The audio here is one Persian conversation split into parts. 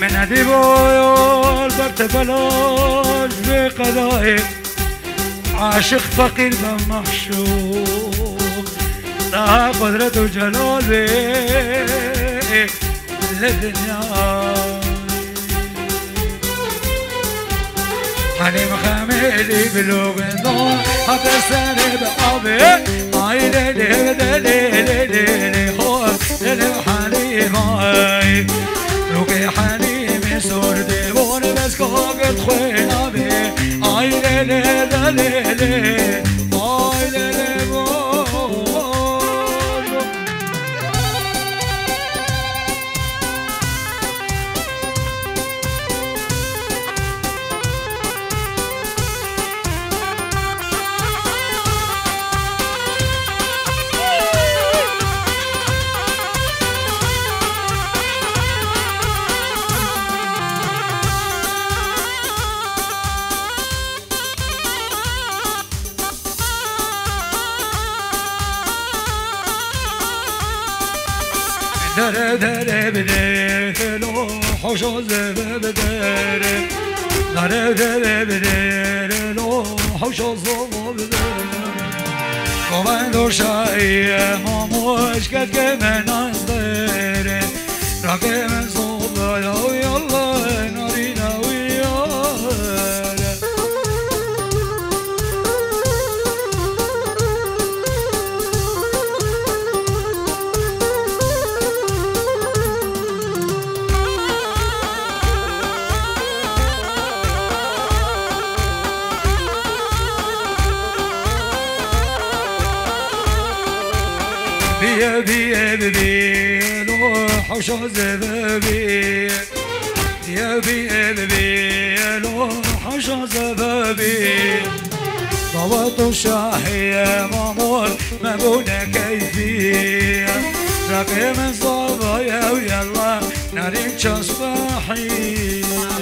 ندی بایال برت بلاش به قضای عاشق فقیر و محشوق دا قدرت و جلال به لدنیا حلیم خمیلی بلوغ دون حتی سنه به آبه آی لیلی لیلی لیلی خواب لیلی حلیم آی روکی حلیم سور دیوان بس کاغت خوین آبه آی لیلی لیلی آی لیلی دره دره بده لو حوشو زبه بدره دره دره بده لو حوشو زبه بدره قوان و شایی ماموش کد که من از دره راکه من صبح یاوی الله ناری ناوی بيه بيه بيه لو حوشو زبابي يا بيه بيه لو حوشو زبابي ضوات الشاحية مامور مبونة كيفية راقي من صبايا ويلا نارين تصبحي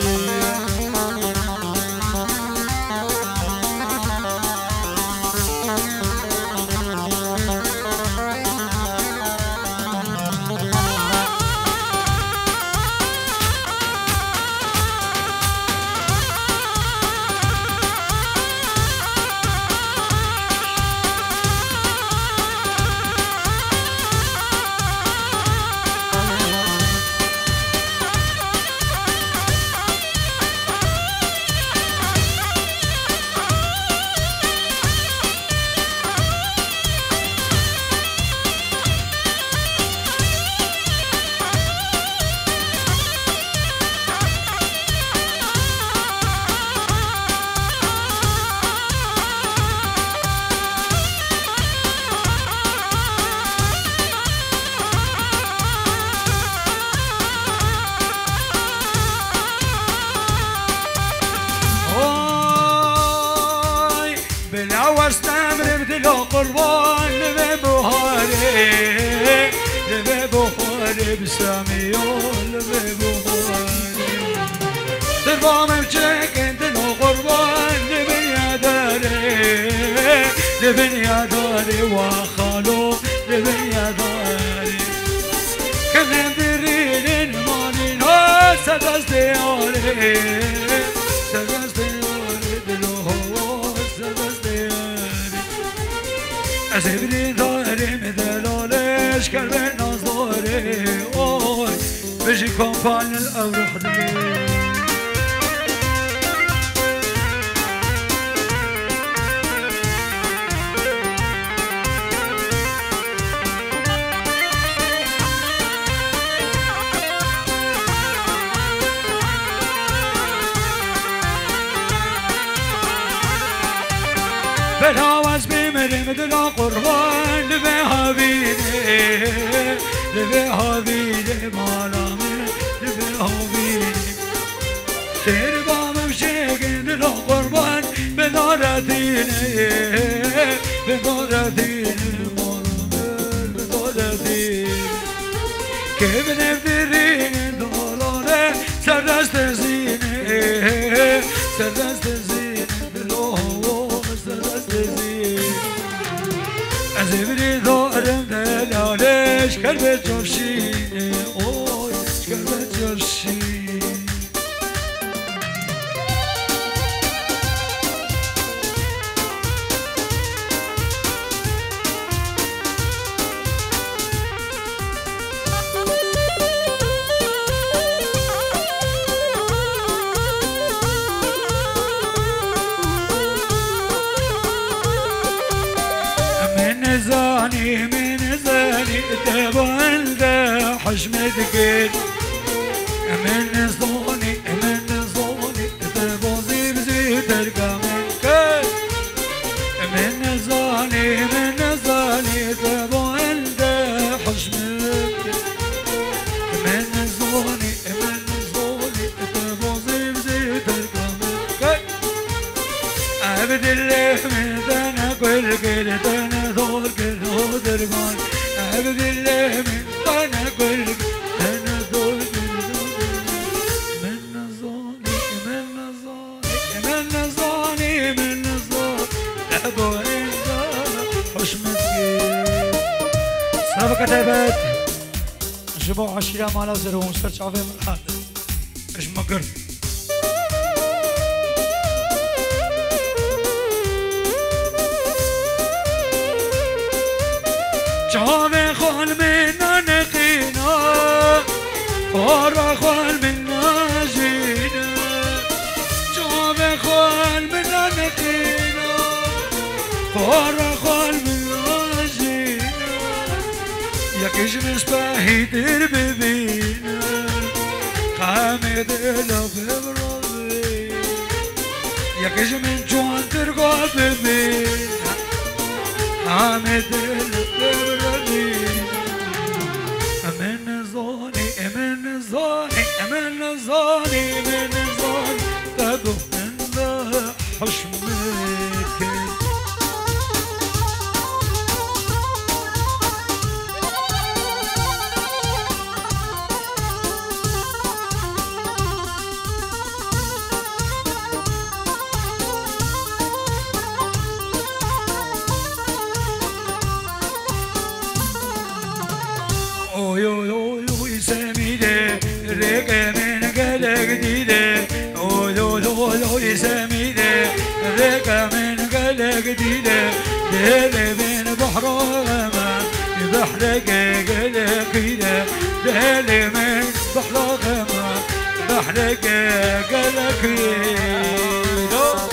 واستمر بدل قربان لبه بخاری بسامیون لبه بخاری دربام بچکن دل قربان لبنیا داری و خالو لبنیا داری کنم درین مانین ها سداز دیاری از ابری داریم دلالش کرد نازداری اوی بجی کمپان الاوروح دی بلاوز بیمریم دلا قربان لبه هاویده مالامه لبه هاویده تیر بامم شکن دلا قربان بداردینه مالامه بداردینه که بنفدرین دولاره سردست زینه از ابری دارم دلالش کرد به جرشینه اوی کرد به جرشینه بلده حشمتك من صوني تبوزي بزيت الكامل من صوني تبوزي حشمتك من صوني تبوزي بزيت الكامل عبد الله من دنا كل كلتنا دور كل درمان عبد الله من دنا كل كلتنا دور من نظاني أبو إنسا حشمتك صرف كتابات جبوا عشيرة مالا زرهم سرش عفي مرحات إيش مقر جاوه خال منا نقينا فارا خال منا جينا جاوه خال منا نقينا فارا خال منا جينا يكش مشبهي دير ببينا قامد الافبرازي يكش من جوان ترقى ببينا قامد الافبرازي من زوني تدو من ذا حشمك اوي سميده رقة من قلق جديده اوي سميده رقة من قلق جديده ديلي من بحر غما بحرك قلق جديده ديلي من بحر غما بحرك قلق جديده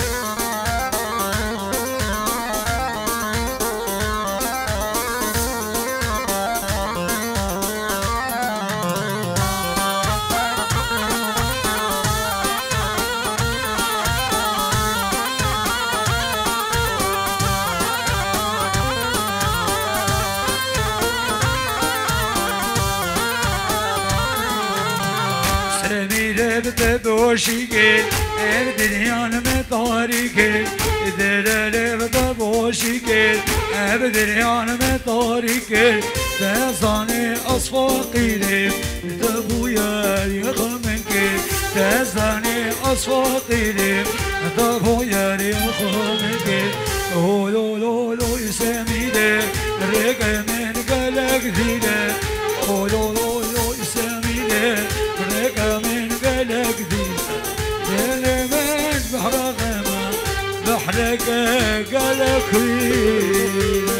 بتبوشيكي الدنيا مطاريكي دلالي بتبوشيكي الدنيا مطاريكي تزاني أصفاقي تبويا يخمنكي تزاني أصفاقي تبويا يخمنكي لو يسميدي رقم من قلق ذيلي لو يسميدي رقم من قلق ذيلي من بحر غما بحرك قلق ذيلي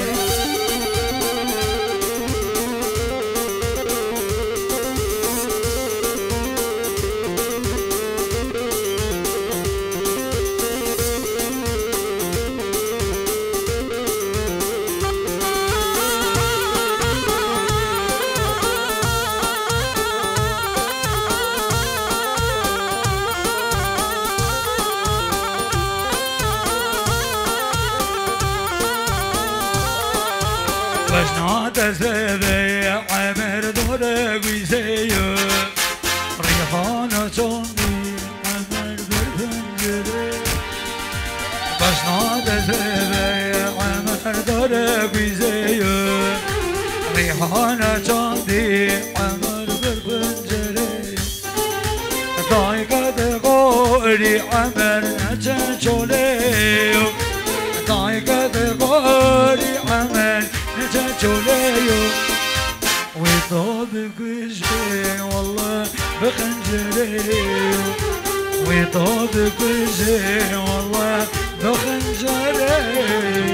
تزبي عمر دورك ويسيو ريحانة جنبي عمر بالفنجري بشنا تزبي عمر دورك ويسيو ريحانة جنبي عمر بالفنجري ضايقة غوري عمر نجنجوليو ضايقة غوري عمر نجنجوليو ويطابق وجهي والله بخنجري ويطابق وجهي والله بخنجري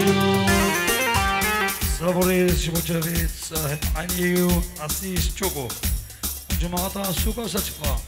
صبري شبوتشافيت صاحب عليو عصيش تشوكو جماعة سوكا ساتشفا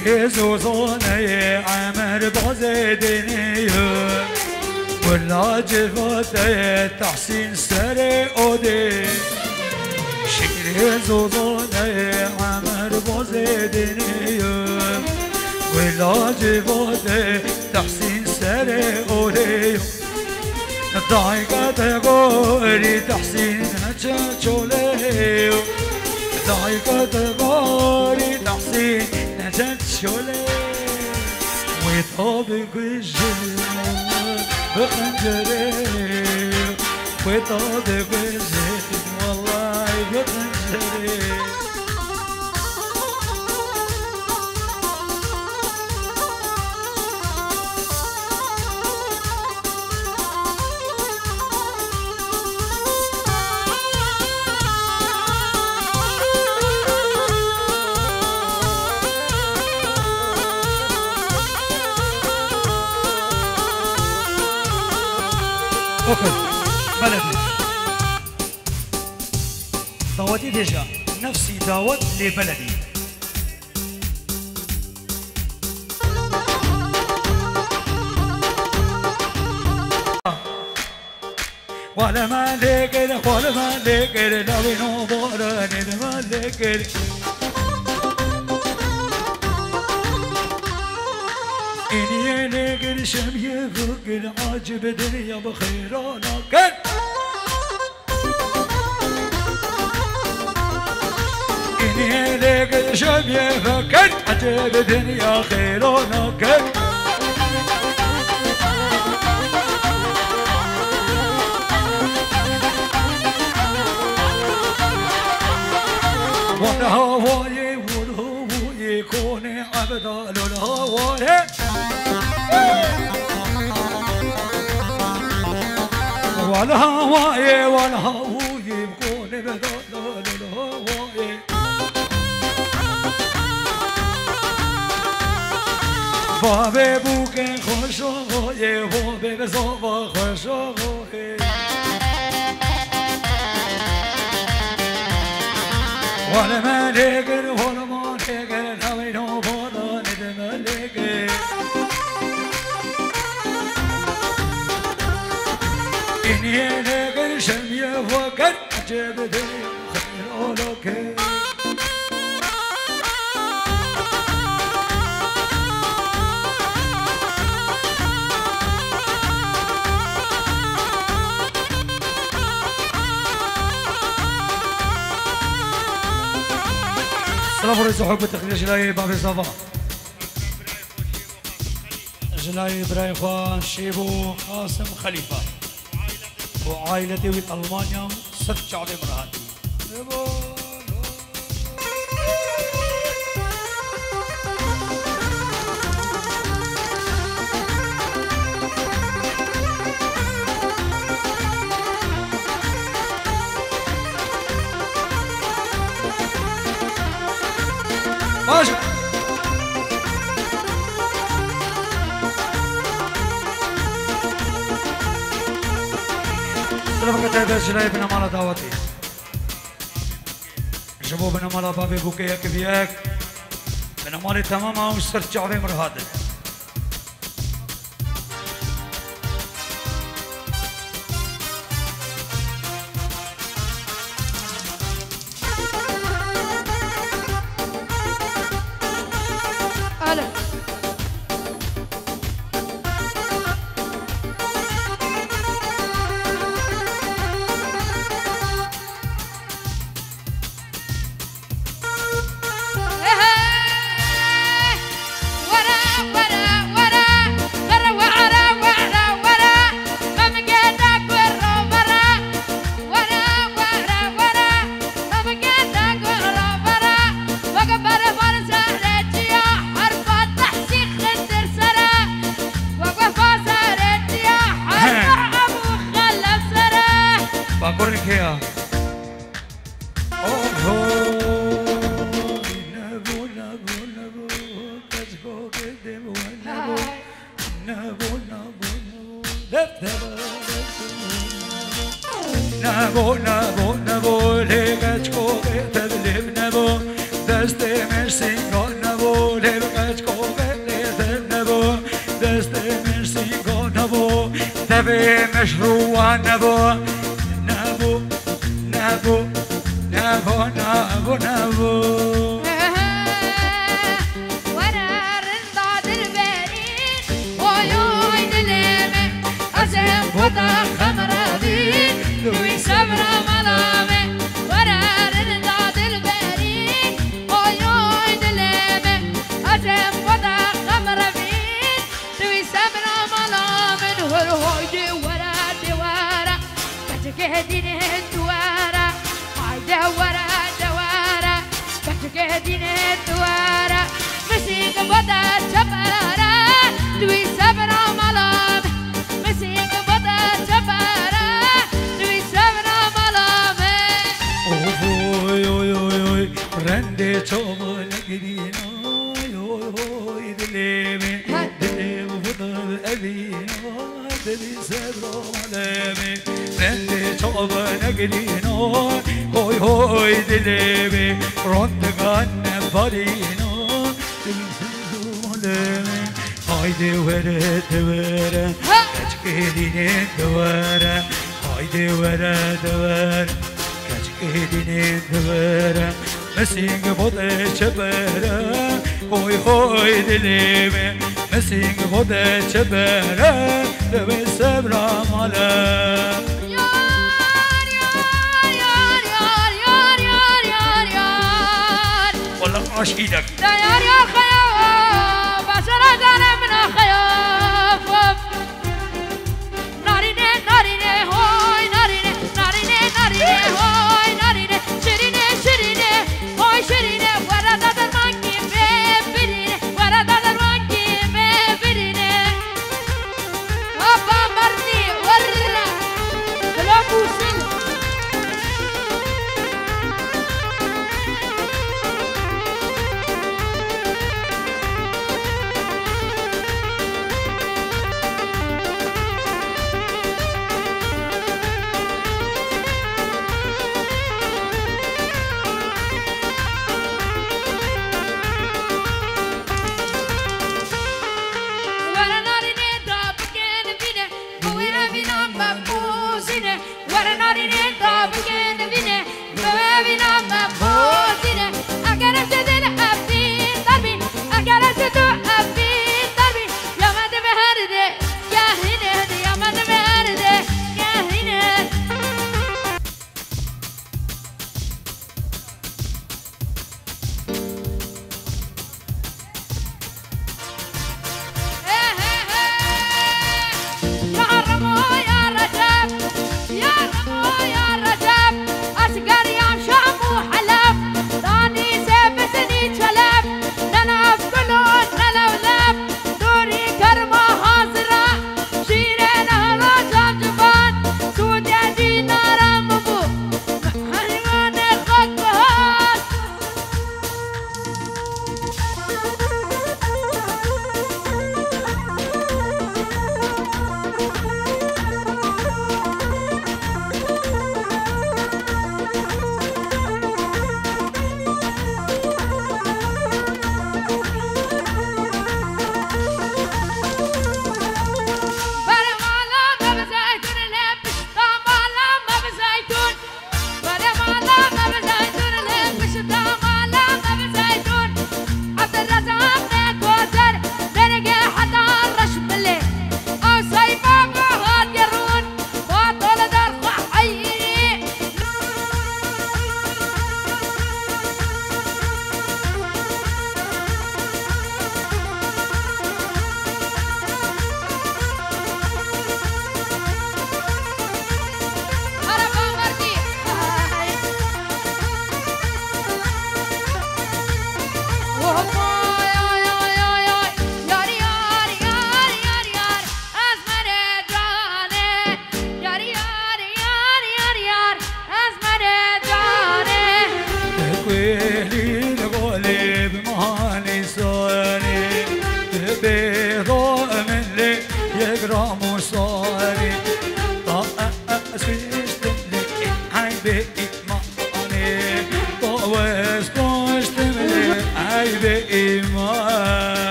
شكري زوزوني عمر بازدني ولا جفاتي تحسين سري أودي شكري زوزوني عمر بازدني ولا جفاتي تحسين سري أودي ضايقة تقولي تحسين هجتشولي ضايقة تقولي تحسين هجتشولي ويطابق الجنة بخنجري ويطابق الجنة والله بخنجري أوكي بلدي دعوتي ديجا نفسي دعوت لبلدي ولا ما لقر ولا ما لقر نبي نبارني ما لقر إني لقر شمية فقر عاجب دنيا بخيرانا كن إني لقر شمية فقر عاجب دنيا خيرانا كن والهواي والهواي كوني عبدا للهواي والهواي والهواي كوني عبدا للهواي بابي بوكي خوشوي بابي بزوبا خوشوي ولا ما لقر ولا ما لقر نبي نبارا ندم لقر إني لقر شمية فقر عجب دنيا خير لك السلام عليكم حب التقدير جلاي بابي صباح جلاي إبراهيم خان شيبو قاسم خليفة وعائلتي من ألمانيا ست شعب مراتي ماشي سلامك تعبير جلاي بنا مالا دعوتي جبو بنا مالا بابي بوكيا كبياك بنا مالي تماما وصرت شعبي مرهادل نبو نبو نبو لقيتكو تبلب نبو دستي مرسين نبو نبو لبقت کوه لیت نبو دست مرسیگا نبو دبی مشروع نبو نبو نبو نبو نبو نبو وضع خمراني دوي سمرة ملامة ورار الداد البرين ويوي دلامة أزم وضع خمراني دوي سمرة ملامة والهوي ورا دوارة بتكهدين الدوارة عايدة ورا دوارة بتكهدين الدوارة مسيك وضع شبارة دوي سمرة ملامة مسيك رنده چوبل گرینا یوی دلمی دلم فضل ابینا دلی صبر ملمی رنده چوبل گرینا هوی هوی دلمی رندگان نبارینا دلی صبر ملمی haydi vere devere kaç kedine devere haydi vere devere kaç kedine devere مسینگ بوده چبره هوی هوی دلیم مسینگ بوده چبره دوی سبرا ماله یار یار یار یار یار یار یار یار والله عاشقینك یار یار خیاف بشر داره من خیاف نارینه نارینه هوی نارینه نارینه نارینه هوی نارینه شیرینه شیرینه شيرينه ورا دادر مانكي ببرينه ورا دادر مانكي ببرينه أبا مرني ورا بلا بوسل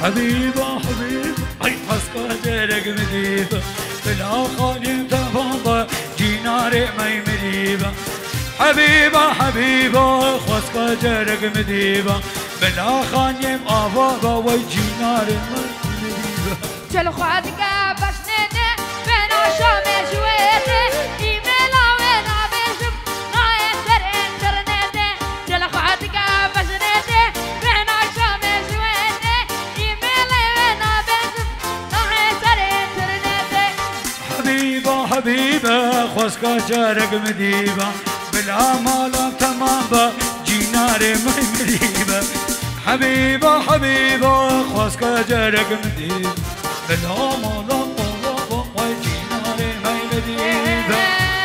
حبيبة حبيبة أي حسكة جرق مديبة بلا خالي تفاضة جيناري ماي مديبة حبيبة حبيبة خسكة جرق مديبة بلا خالي أفاضة وجيناري ماي مديبة جل خادك بشنده بنا شام جويته إيميلا ونا بشم غاية سر إنترنته جل خادك بشنده بنا شام جويته إيميلا ونا بشم غاية سر إنترنته حبيبة حبيبة خسكة جرق مديبة بلا مالا تمام جيناري ماي مديبة حبيبة حبيبة خسكة جرق مديبة بلا مالا وجيناري ماي مديبة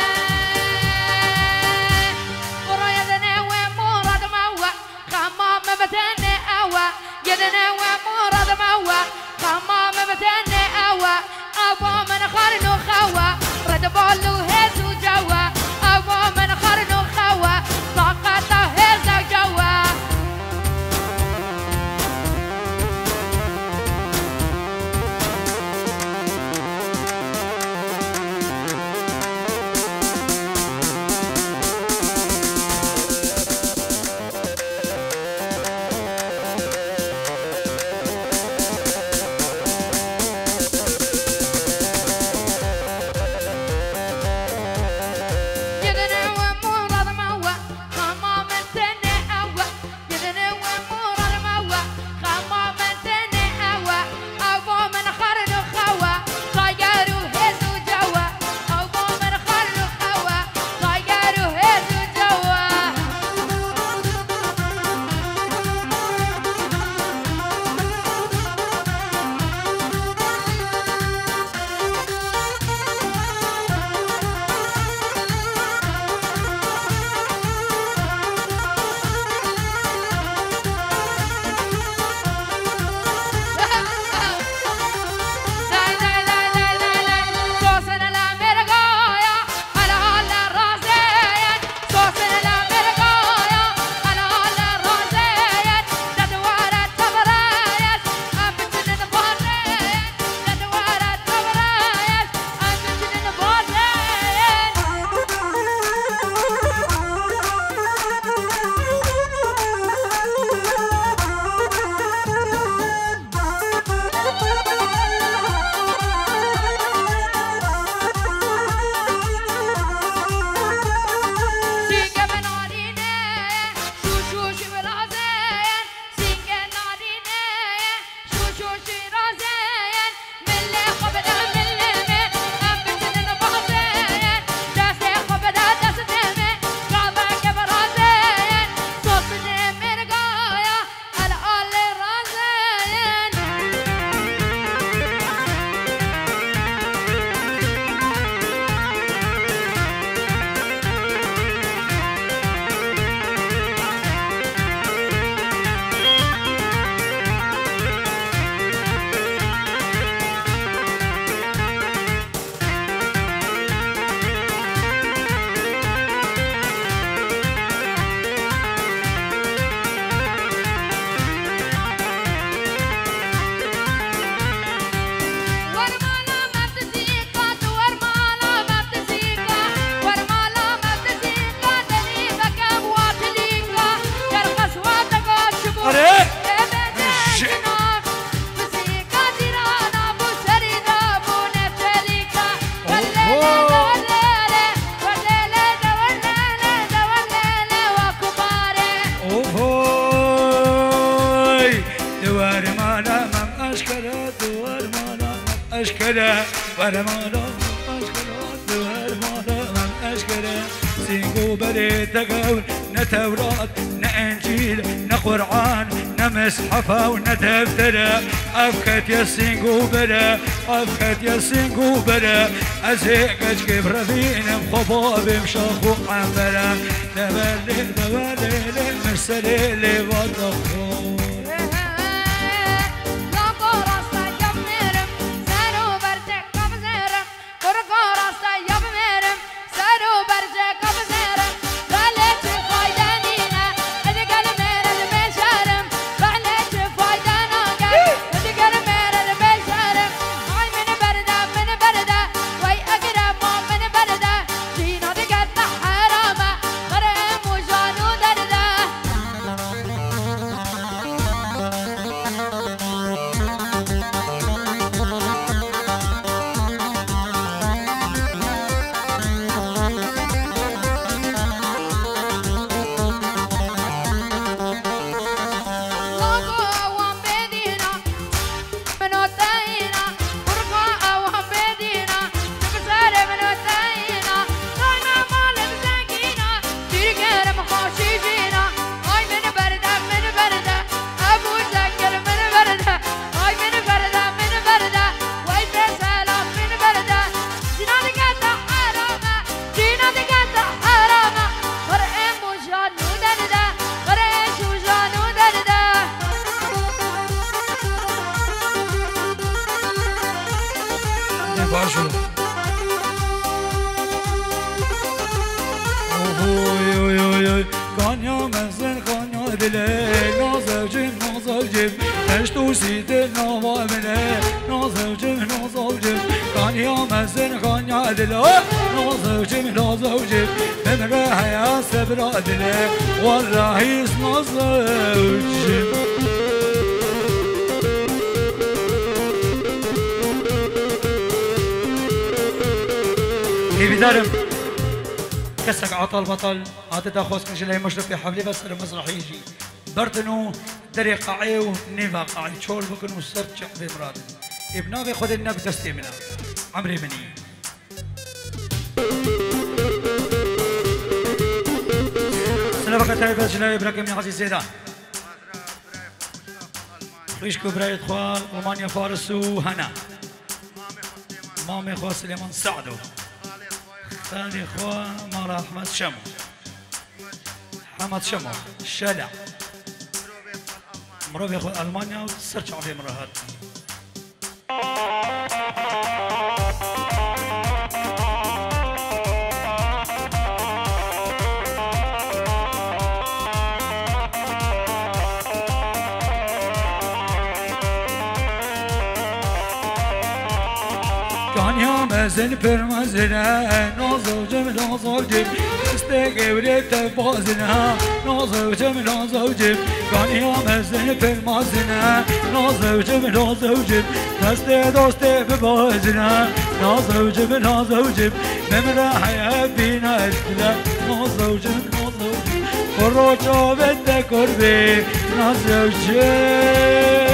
ورايدنا ومراد موا خمام بتني أوا يدنا ومراد موا خمام بتني أوا أبو من خرنو خوا رد بالو هزو جوا أبو من خرنو خوا طاقته هزو جوا أشكره ورمانا أشكره ورمانا من أشكره سينقو بري تقول نتورات نأنجيل نقرآن نمسحفة ونتفترة أفكت يا سينقو برا أفكت يا سينقو برا أزيقج كبر فينا بخباب مشاخو عمبرا دبالي دبالي مرسلي لي والدخول مزن خانيا دلي نازوجم نازوجم تشتو سيد النوا مني نازوجم نازوجم خانيا مزن خانيا دلي نازوجم نازوجم من راحي سبرا دلي والرئيس نازوجم بدارم كسك عطل بطل عطيت اخوص كل شيء مشرف في حفلي بس المسرح يجي برتنو دري قاعي ونيفا قاعي شول بكن وسرت في مراد ابنا بياخذ لنا بدستي منها عمري مني سنة بقى تايبة جلاي بركم يا عزيز زيدان ريشكو برايد خوال رومانيا فارس وهنا مامي خوا سليمان سعدو ثاني اخوة مال احمد شمو حمد شمو الشلع مروبي اخو المانيا وسرج عفي مرهات كان مزن برمزنا نازوجم نازوجم استقبل تفازنا نازوجم نازوجم كان مزن برمزنا نازوجم نازوجم دست دوست ببازنا نازوجم نازوجم من راح بينا الكلا نازوجم نازوجم فروجا بده قربي نازوجم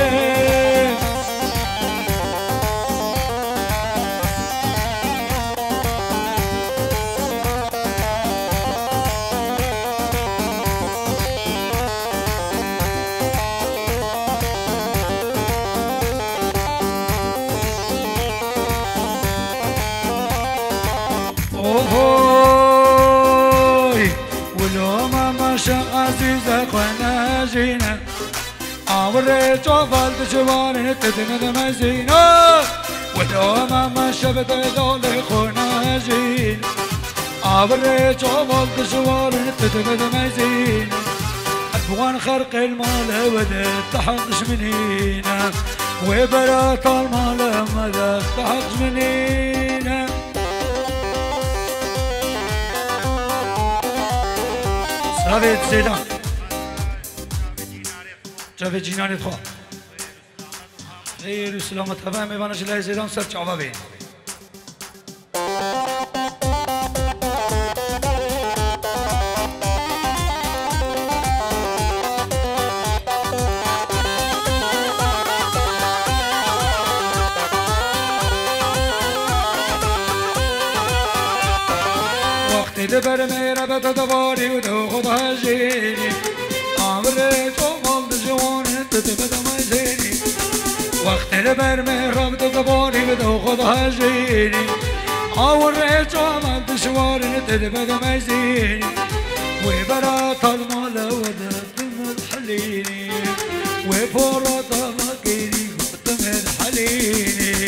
عزيزة خونا جينا عوريت وفالت جواري تدمد مزينة ودوما ما شبت دولي خونا جينا عوريت وفالت جواري تدمد مزينة أبوان خرق المال ودت تحقش منينا وبرات المال مدت تحقش منينا سلامت زيدان جاوید جینانی خواه خیر و سلامت همه میوانش لای زیدان سر چعبا بین وقتی دبر میره به دواری و دو خدا جینی عمره جوان جوان تتبد مزيني وقت البر مهرب تدباري بدو خدها جيني عوريت وعملت شوار تتبد مزيني وبرات المال ودت مدحليني وفورت مكيني كنت مدحليني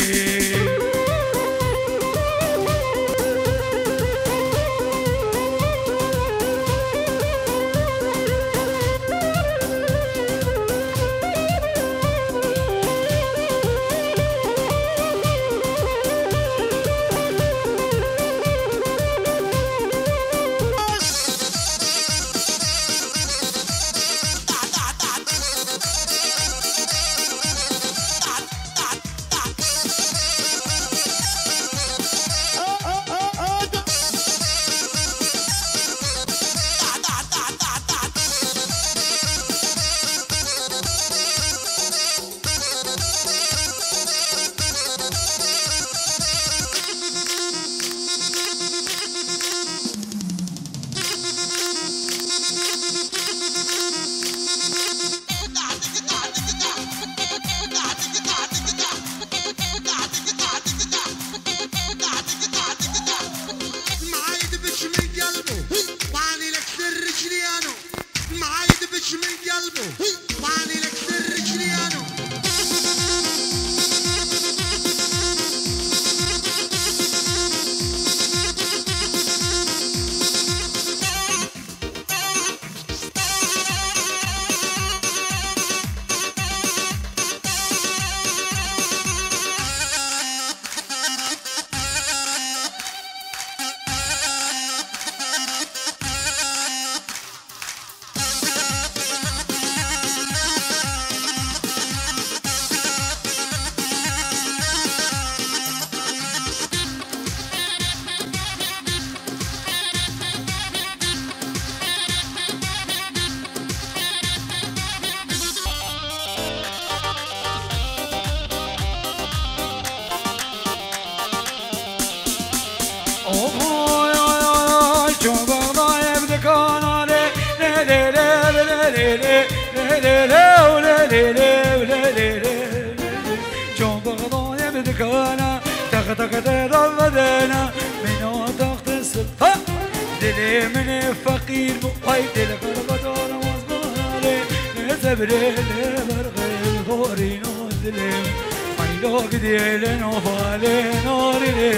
جون بغضاني بدكانا تغتك تربدنا من تخت السلطة دلي من فقير مقايد الغربة وزبالي زبري برغي ثوري نودلي مايلو قديل نوفالي نوري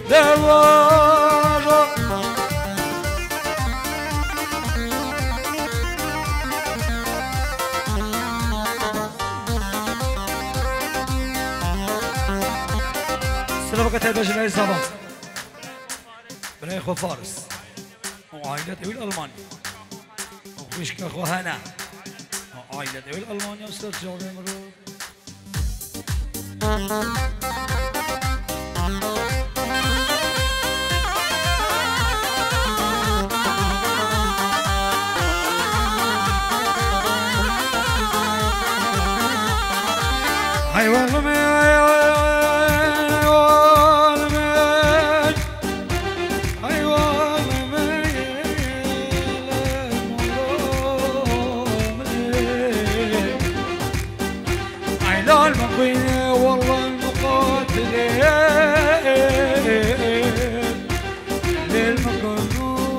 دواجو سلامك تهدش لأي صباح بريخو فارس وعائلته الألماني وخشك أخو هنا وعائلته الألماني أستاذ جوغي مرور والله المقاتلين للمقنوج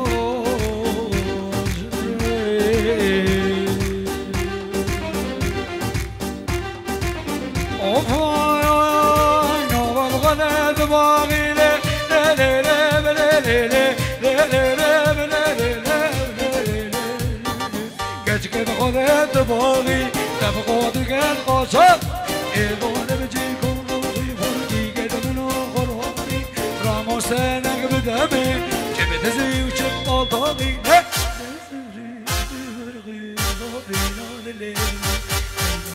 وفاين والغلا دماغي كتكت خذت دماغي تبقى تقل قصر إيضون بجيكم روحي فرقي قد من خرهاني راموسانك بدمي جبت زي وشب طاقي